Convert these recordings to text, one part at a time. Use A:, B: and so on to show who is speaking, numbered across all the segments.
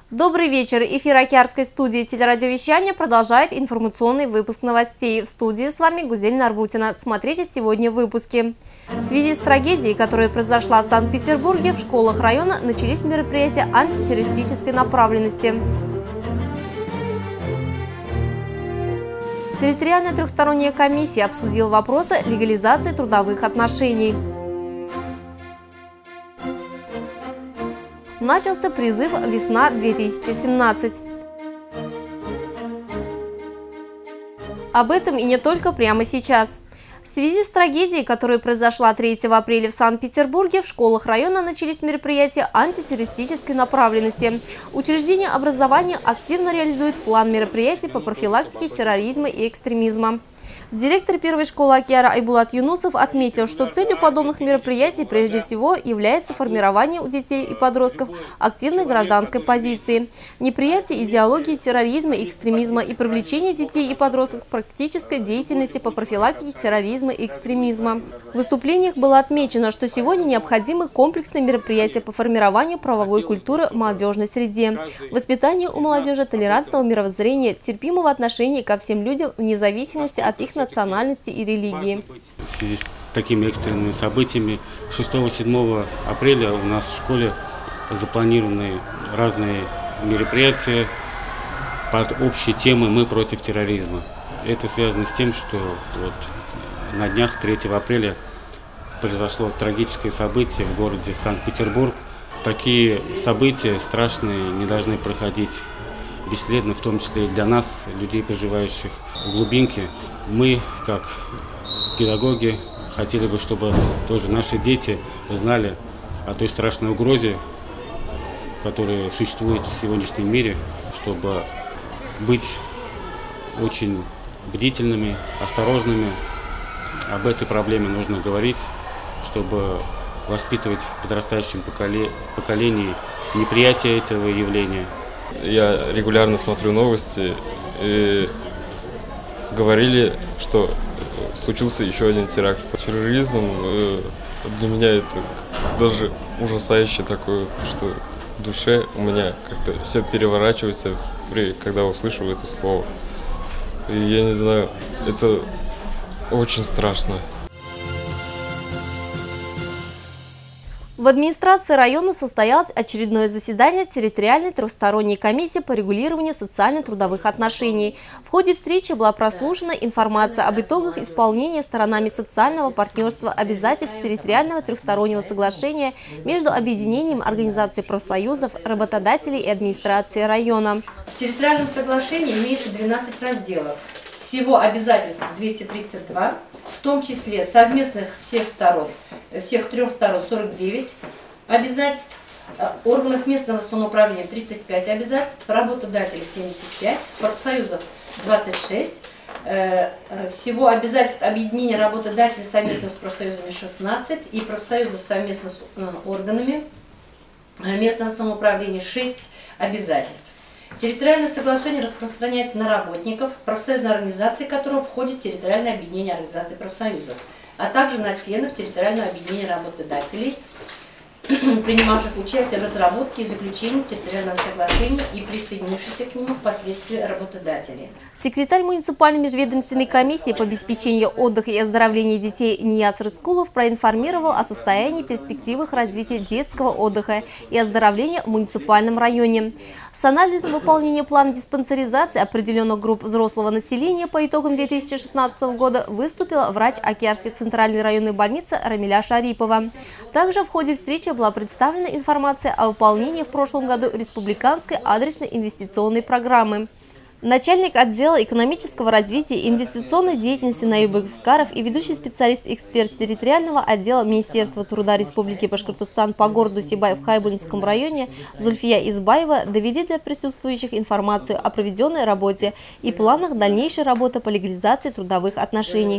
A: Добрый вечер. Эфир Океарской студии телерадиовещания продолжает информационный выпуск новостей. В студии с вами Гузель Нарбутина. Смотрите сегодня в выпуске. В связи с трагедией, которая произошла в Санкт-Петербурге, в школах района начались мероприятия антитеррористической направленности. Территориальная трехсторонняя комиссия обсудила вопросы легализации трудовых отношений. Начался призыв «Весна-2017». Об этом и не только прямо сейчас. В связи с трагедией, которая произошла 3 апреля в Санкт-Петербурге, в школах района начались мероприятия антитеррористической направленности. Учреждение образования активно реализует план мероприятий по профилактике терроризма и экстремизма. Директор первой школы Океара Айбулат Юнусов отметил, что целью подобных мероприятий прежде всего является формирование у детей и подростков активной гражданской позиции, неприятие идеологии терроризма и экстремизма и привлечение детей и подростков к практической деятельности по профилактике терроризма и экстремизма. В выступлениях было отмечено, что сегодня необходимы комплексные мероприятия по формированию правовой культуры в молодежной среде, воспитанию у молодежи толерантного мировоззрения, терпимого отношения ко всем людям вне зависимости от их национальности и религии.
B: В связи с такими экстренными событиями 6-7 апреля у нас в школе запланированы разные мероприятия под общей темой «Мы против терроризма». Это связано с тем, что на днях 3 апреля произошло трагическое событие в городе Санкт-Петербург. Такие события страшные не должны проходить бесследно, в том числе и для нас, людей, проживающих в глубинке. Мы, как педагоги, хотели бы, чтобы тоже наши дети знали о той страшной угрозе, которая существует в сегодняшнем мире, чтобы быть очень бдительными, осторожными. Об этой проблеме нужно говорить, чтобы воспитывать в подрастающем поколении неприятие этого явления.
C: Я регулярно смотрю новости, и говорили, что случился еще один теракт. Терроризм для меня это даже ужасающе такое, что в душе у меня как-то все переворачивается, когда услышу это слово. И я не знаю, это очень страшно.
A: В администрации района состоялось очередное заседание территориальной трехсторонней комиссии по регулированию социально-трудовых отношений. В ходе встречи была прослушана информация об итогах исполнения сторонами социального партнерства обязательств территориального трехстороннего соглашения между объединением организаций профсоюзов, работодателей и администрации района.
D: В территориальном соглашении имеется 12 разделов. Всего обязательств 232, в том числе совместных всех трех сторон 49 обязательств, органов местного самоуправления 35 обязательств, работодателей 75, профсоюзов 26, всего обязательств объединения работодателей совместно с профсоюзами 16 и профсоюзов совместно с органами местного самоуправления 6 обязательств. Территориальное соглашение распространяется на работников, профсоюзной организации которого входит территориальное объединение организаций профсоюзов, а также на членов территориального объединения работодателей, принимавших участие в разработке и заключении территориального соглашения и присоединившихся к нему впоследствии работодателей.
A: Секретарь муниципальной межведомственной комиссии по обеспечению отдыха и оздоровления детей Нияз Рыскулов проинформировал о состоянии и перспективах развития детского отдыха и оздоровления в муниципальном районе. С анализом выполнения плана диспансеризации определенных групп взрослого населения по итогам 2016 года выступила врач Океарской центральной районной больницы Рамиля Шарипова. Также в ходе встречи была представлена информация о выполнении в прошлом году республиканской адресной инвестиционной программы. Начальник отдела экономического развития и инвестиционной деятельности Наиб Бекзукаров и ведущий специалист-эксперт территориального отдела Министерства труда Республики Башкортостан по городу Сибай в Хайбулинском районе Зульфия Избаева довели для присутствующих информацию о проведенной работе и планах дальнейшей работы по легализации трудовых отношений.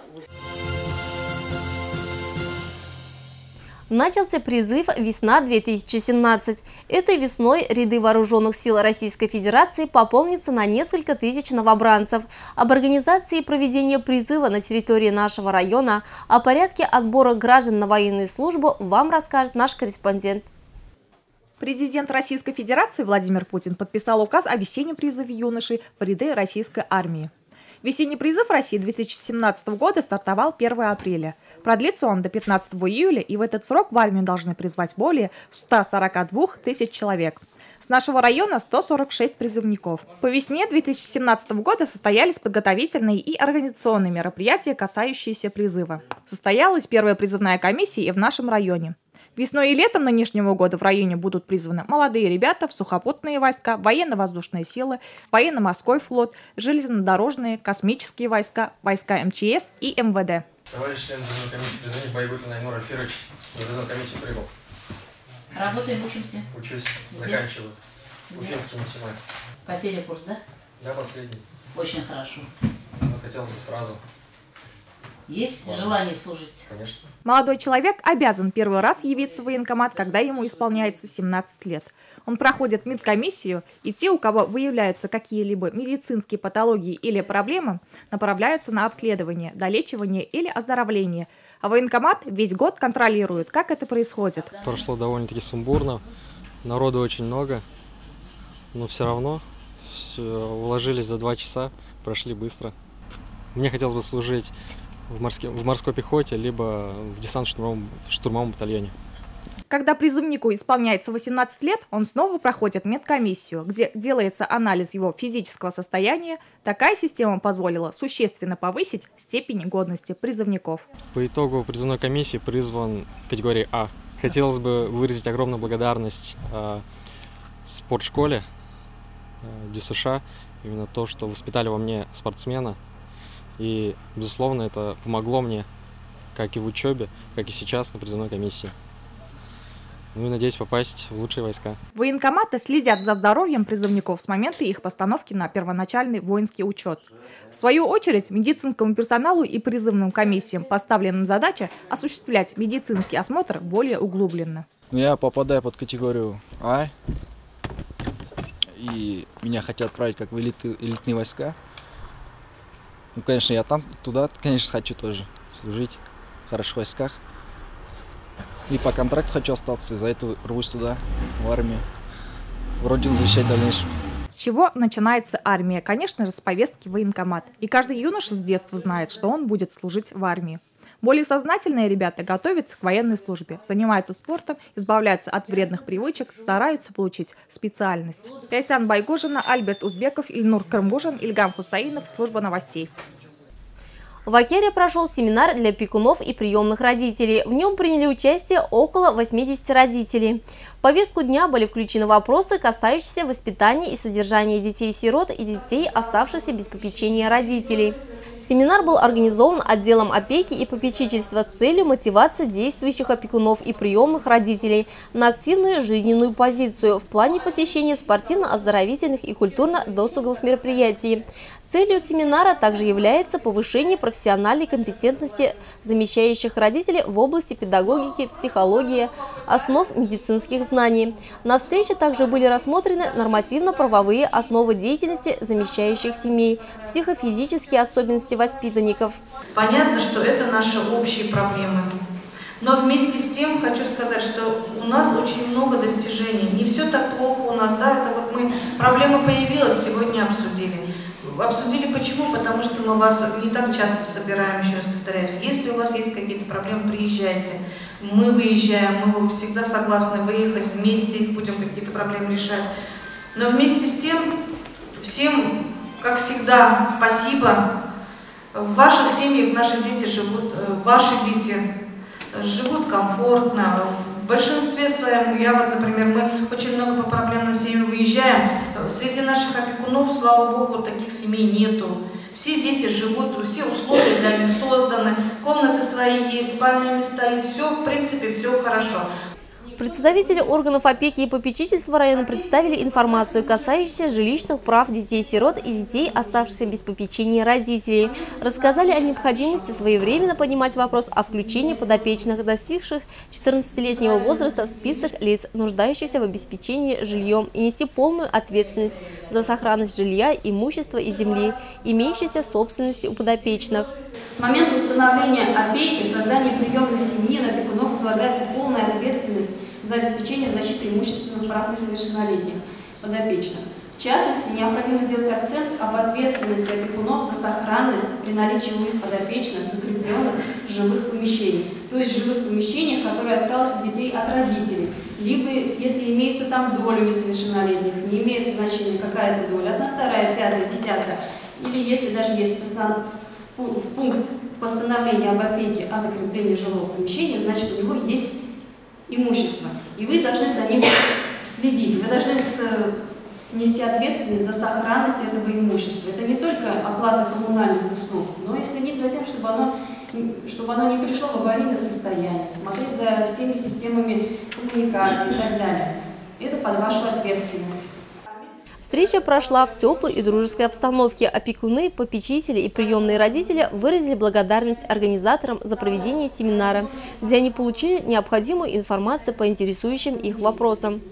A: Начался призыв «Весна-2017». Этой весной ряды вооруженных сил Российской Федерации пополнятся на несколько тысяч новобранцев. Об организации и проведении призыва на территории нашего района, о порядке отбора граждан на военную службу вам расскажет наш корреспондент.
E: Президент Российской Федерации Владимир Путин подписал указ о весеннем призыве юношей в ряды российской армии. Весенний призыв в России 2017 года стартовал 1 апреля. Продлится он до 15 июля, и в этот срок в армию должны призвать более 142 тысяч человек. С нашего района 146 призывников. По весне 2017 года состоялись подготовительные и организационные мероприятия, касающиеся призыва. Состоялась первая призывная комиссия и в нашем районе. Весной и летом нынешнего года в районе будут призваны молодые ребята в сухопутные войска, военно-воздушные силы, военно-морской флот, железнодорожные, космические войска, войска МЧС и МВД.
F: Товарищ член призывной комиссии призвания Байгутин Айнур Альфирович, в призывную комиссию прибыл.
G: Работаем, учимся?
F: Учусь,
G: Где?
F: заканчиваю. Уфимский нефтяной.
G: Последний курс, да?
F: Да, последний.
G: Очень хорошо.
F: Но хотелось бы сразу.
G: Есть
F: Ладно.
G: желание служить?
F: Конечно.
E: Молодой человек обязан первый раз явиться в военкомат, когда ему исполняется 17 лет. Он проходит медкомиссию, и те, у кого выявляются какие-либо медицинские патологии или проблемы, направляются на обследование, долечивание или оздоровление. А военкомат весь год контролирует, как это происходит.
H: Прошло довольно-таки сумбурно, народу очень много, но все равно уложились за 2 часа, прошли быстро. Мне хотелось бы служить в морской пехоте, либо в десантно-штурмовом батальоне.
E: Когда призывнику исполняется 18 лет, он снова проходит медкомиссию, где делается анализ его физического состояния. Такая система позволила существенно повысить степень годности призывников.
H: По итогу призывной комиссии призван категории А. Хотелось бы выразить огромную благодарность спортшколе ДЮСШ, именно то, что воспитали во мне спортсмена. И, безусловно, это помогло мне как и в учебе, как и сейчас на призывной комиссии. Ну и надеюсь попасть в лучшие войска.
E: Военкоматы следят за здоровьем призывников с момента их постановки на первоначальный воинский учет. В свою очередь, медицинскому персоналу и призывным комиссиям поставлена задача осуществлять медицинский осмотр более углубленно.
I: Я попадаю под категорию А, и меня хотят отправить как в элитные войска. Ну, конечно, я туда, конечно, хочу тоже служить в хороших войсках. И по контракту хочу остаться, из-за этого рвусь туда, в армию, родину защищать в дальнейшем.
E: С чего начинается армия? Конечно же, с повестки в военкомат. И каждый юноша с детства знает, что он будет служить в армии. Более сознательные ребята готовятся к военной службе, занимаются спортом, избавляются от вредных привычек, стараются получить специальность. Тайсан Байгужина, Альберт Узбеков, Ильнур Кырмбужин, Ильгам Хусаинов. Служба новостей.
A: В Акере прошел семинар для опекунов и приемных родителей. В нем приняли участие около 80 родителей. В повестку дня были включены вопросы, касающиеся воспитания и содержания детей-сирот и детей, оставшихся без попечения родителей. Семинар был организован отделом опеки и попечительства с целью мотивации действующих опекунов и приемных родителей на активную жизненную позицию в плане посещения спортивно-оздоровительных и культурно-досуговых мероприятий. Целью семинара также является повышение профессиональной компетентности замещающих родителей в области педагогики, психологии, основ медицинских знаний. На встрече также были рассмотрены нормативно-правовые основы деятельности замещающих семей, психофизические особенности воспитанников.
J: Понятно, что это наши общие проблемы. Но вместе с тем хочу сказать, что у нас очень много достижений. Не все так плохо у нас, да, это вот проблема появилась, сегодня обсудили. Обсудили почему? Потому что мы вас не так часто собираем, еще раз повторяюсь. Если у вас есть какие-то проблемы, приезжайте. Мы выезжаем, мы всегда согласны выехать вместе, их будем какие-то проблемы решать. Но вместе с тем, всем, как всегда, спасибо. В ваших семьях наши дети живут, ваши дети живут комфортно. В большинстве своем, я вот, например, мы очень много по проблемным семьям выезжаем. Среди наших опекунов, слава богу, таких семей нету. Все дети живут, все условия для них созданы, комнаты свои есть, спальные места есть, все, в принципе, все хорошо.
A: Представители органов опеки и попечительства района представили информацию, касающуюся жилищных прав детей-сирот и детей, оставшихся без попечения родителей. Рассказали о необходимости своевременно поднимать вопрос о включении подопечных, достигших 14-летнего возраста, в список лиц, нуждающихся в обеспечении жильем, и нести полную ответственность за сохранность жилья, имущества и земли, имеющейся в собственности у подопечных.
K: С момента установления опеки, создания приемной семьи на опекунов возлагается полная ответственность за обеспечение защиты имущественных прав несовершеннолетних подопечных. В частности, необходимо сделать акцент об ответственности опекунов за сохранность при наличии у их подопечных закрепленных жилых помещений, то есть жилых помещениях, которые осталось у детей от родителей. Либо, если имеется там доля несовершеннолетних, не имеет значения какая-то доля, 1, 2, 5, 10, или если даже есть пункт постановления об опеке о закреплении жилого помещения, значит, у него есть имущество. И вы должны за ним следить, вы должны нести ответственность за сохранность этого имущества. Это не только оплата коммунальных услуг, но и следить за тем, чтобы оно не пришло в аварийное состояние, смотреть за всеми системами коммуникации и так далее. Это под вашу ответственность.
A: Встреча прошла в теплой и дружеской обстановке. Опекуны, попечители и приемные родители выразили благодарность организаторам за проведение семинара, где они получили необходимую информацию по интересующим их вопросам.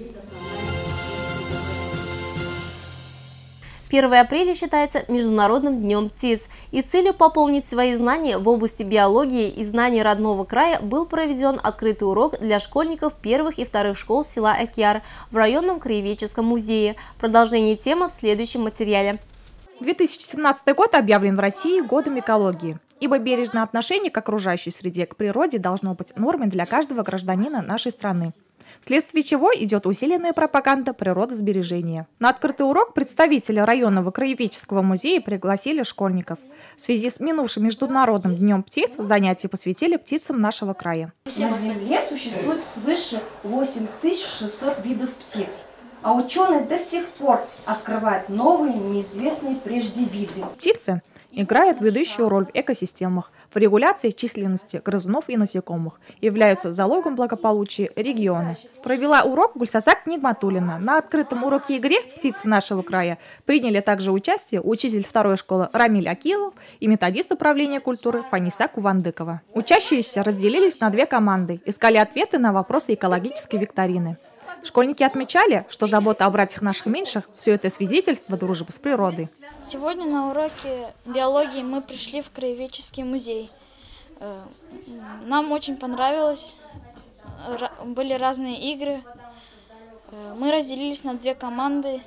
A: 1 апреля считается Международным днем птиц, и целью пополнить свои знания в области биологии и знаний родного края был проведен открытый урок для школьников 1 и 2 школ села Акьяр в районном краеведческом музее. Продолжение темы в следующем материале.
E: 2017 год объявлен в России годом экологии, ибо бережное отношение к окружающей среде, к природе должно быть нормой для каждого гражданина нашей страны. Вследствие чего идет усиленная пропаганда природосбережения. На открытый урок представители районного краеведческого музея пригласили школьников. В связи с минувшим Международным днем птиц занятия посвятили птицам нашего края.
L: На Земле существует свыше 8600 видов птиц, а ученые до сих пор открывают новые, неизвестные прежде виды.
E: Птицы играют ведущую роль в экосистемах, в регуляции численности грызунов и насекомых, являются залогом благополучия региона. Провела урок Гульсазак Нигматуллина. На открытом уроке игре «Птицы нашего края» приняли также участие учитель 2 школы Рамиль Акилов и методист управления культуры Фаниса Кувандыкова. Учащиеся разделились на 2 команды, искали ответы на вопросы экологической викторины. Школьники отмечали, что забота о братьях наших меньших – все это свидетельство дружбы с природой.
M: Сегодня на уроке биологии мы пришли в краеведческий музей. Нам очень понравилось, были разные игры. Мы разделились на 2 команды,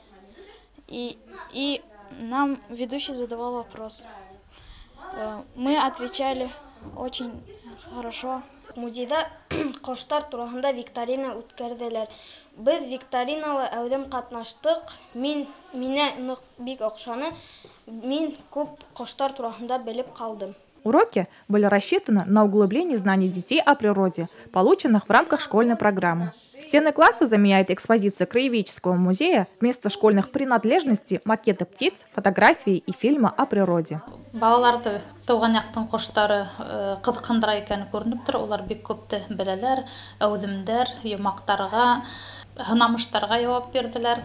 M: и нам ведущий задавал вопрос. Мы отвечали очень хорошо.
N: Музейда коштар турасында викторина үткәрделәр. Без викториналы әүдем катнаштык. Мине нык бик охшаны. Мин күп коштар турасында белеп калдым.
E: Уроки были рассчитаны на углубление знаний детей о природе, полученных в рамках школьной программы. Стены класса заменяет экспозиция краеведческого музея, вместо школьных принадлежностей макеты птиц, фотографии и фильмы о природе.
O: Балаларды туган яктын коштары кызыккандыра экени көрүнүп тур. Улар бик көптү белелер, әүземдер, юмактарга, хынамыштарга жавап бердилер.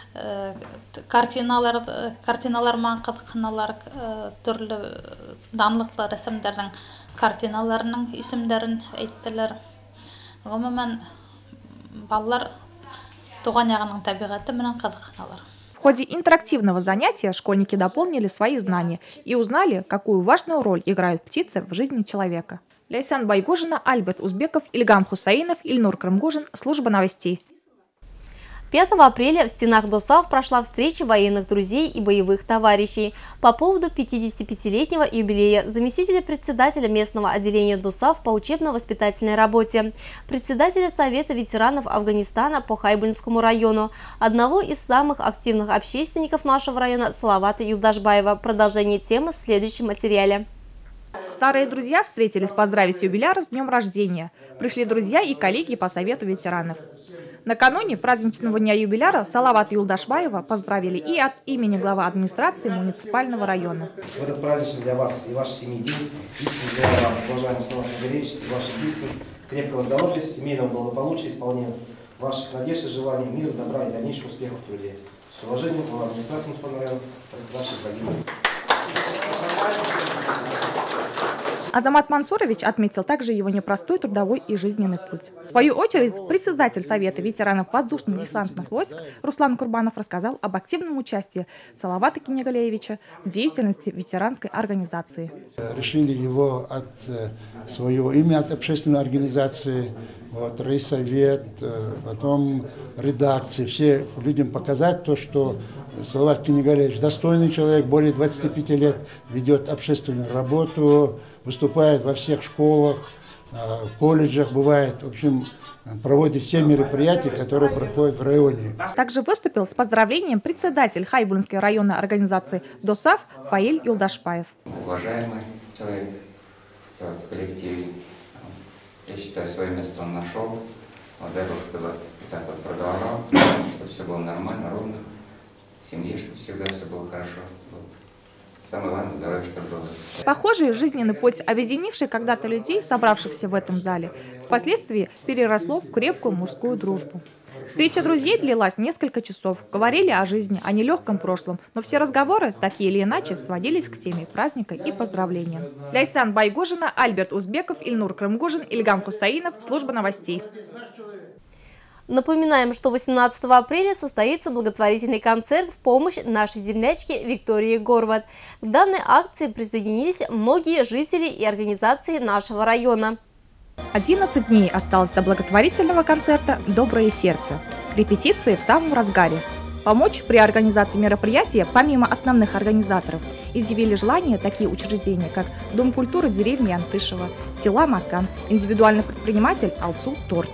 O: Картиналар маңа кызыкканалар, түрлүү данлыклы рәсемдердин картиналарынын исемдерин әйттелер. Гомумән балалар туган ягынын табигаты менен кызыкканалар.
E: В ходе интерактивного занятия школьники дополнили свои знания и узнали, какую важную роль играют птицы в жизни человека. Ляйсан Байгужина, Альберт Узбеков, Ильгам Хусаинов, Ильнур Крымгужин. Служба новостей.
A: 5 апреля в стенах ДОСАВ прошла встреча военных друзей и боевых товарищей. По поводу 55-летнего юбилея заместителя председателя местного отделения ДОСАВ по учебно-воспитательной работе, председателя Совета ветеранов Афганистана по Хайбульнскому району, одного из самых активных общественников нашего района Салавата Юлдашбаева. Продолжение темы в следующем материале.
E: Старые друзья встретились поздравить юбиляра с днем рождения. Пришли друзья и коллеги по Совету ветеранов. Накануне праздничного дня юбиляра Салавата Юлдашбаева поздравили и от имени главы администрации муниципального района.
P: В этот праздничный для вас и вашей семьи день искренне желаю вам, уважаемый Салават Нугаевич, и ваших близких крепкого здоровья, семейного благополучия, исполнения ваших надежд и желаний, мира, добра и дальнейших успехов в труде. С уважением, глава администрации муниципального района, ваши дорогие.
E: Азамат Мансурович отметил также его непростой трудовой и жизненный путь. В свою очередь, председатель Совета ветеранов воздушно-десантных войск Руслан Курбанов рассказал об активном участии Салавата Кинегалеевича в деятельности ветеранской организации.
Q: Решили его от своего имени, от общественной организации вот, райсовет, потом редакции, все людям показать то, что Салават Кенегалевич достойный человек, более 25 лет, ведет общественную работу, выступает во всех школах, колледжах бывает, в общем, проводит все мероприятия, которые проходят в районе.
E: Также выступил с поздравлением председатель Хайбулинской районной организации ДОСАФ Фаиль Юлдашпаев.
R: Уважаемый человек в коллективе, я считаю, свое место он нашел. Вот дай Бог, чтобы так вот продолжал, чтобы все было нормально, ровно. В семье, чтобы всегда все было хорошо. Самое главное, здоровье, чтобы было.
E: Похожий жизненный путь, объединивший когда-то людей, собравшихся в этом зале, впоследствии переросло в крепкую мужскую дружбу. Встреча друзей длилась несколько часов. Говорили о жизни, о нелегком прошлом, но все разговоры, так или иначе, сводились к теме праздника и поздравления. Ляйсан Байгожина, Альберт Узбеков, Ильнур Крымгужин, Ильгам Хусаинов. Служба новостей.
A: Напоминаем, что 18 апреля состоится благотворительный концерт в помощь нашей землячке Виктории Горват. К данной акции присоединились многие жители и организации нашего района.
E: 11 дней осталось до благотворительного концерта «Доброе сердце». Репетиции в самом разгаре. Помочь при организации мероприятия, помимо основных организаторов, изъявили желание такие учреждения, как Дом культуры деревни Антышева, села Макан, индивидуальный предприниматель Алсу Торт.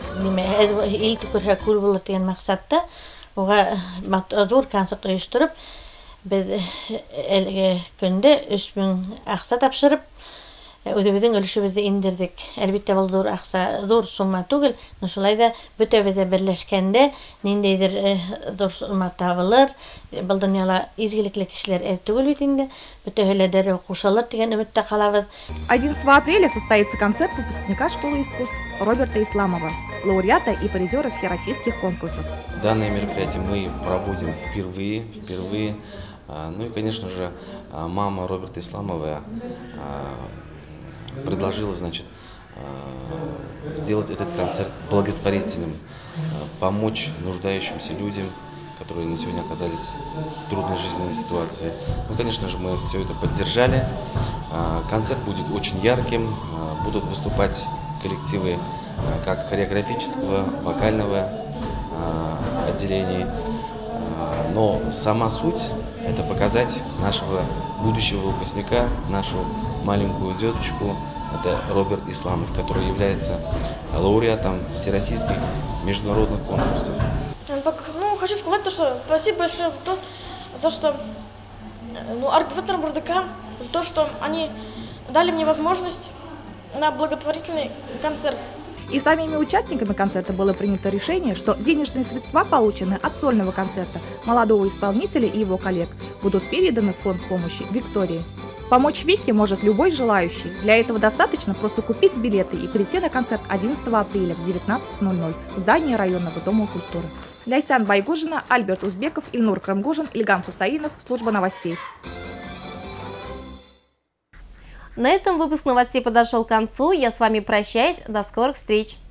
S: Өдебеден өлішібізді индірдік. Әлбетте бұл зор сумма түгіл, но шулайда бүтөбеде бірләшкәндә ниндейдер зор сумма табылыр. Бұл дөньяла изгилекле кешеләр түгел бит инде. Бүтөһеләдәре кушалар дигән өметтә калабыз.
E: 11 апреля состоится концерт выпускника школы искусств Роберта Исламова, лауреата и призера всероссийских конкурсов.
T: Данное мероприятие мы проводим впервые. Ну и, конечно же, мама Роберта Исламова предложила, значит, сделать этот концерт благотворительным, помочь нуждающимся людям, которые на сегодня оказались в трудной жизненной ситуации. Ну, конечно же, мы все это поддержали. Концерт будет очень ярким, будут выступать коллективы как хореографического, вокального отделений. Но сама суть – это показать нашего будущего выпускника, нашу маленькую звездочку. Это Роберт Исламов, который является лауреатом всероссийских международных конкурсов.
U: Ну, хочу сказать, что спасибо большое за что организаторам БРДК, за то, что они дали мне возможность на благотворительный концерт.
E: И самими участниками концерта было принято решение, что денежные средства, полученные от сольного концерта молодого исполнителя и его коллег, будут переданы в фонд помощи Виктории. Помочь Вике может любой желающий. Для этого достаточно просто купить билеты и прийти на концерт 11 апреля в 19:00 в здании районного дома культуры. Ляйсан Байгужина, Альберт Узбеков, Ильнур Крымгужин, Ильгам Хусаинов. Служба новостей.
A: На этом выпуск новостей подошел к концу. Я с вами прощаюсь. До скорых встреч.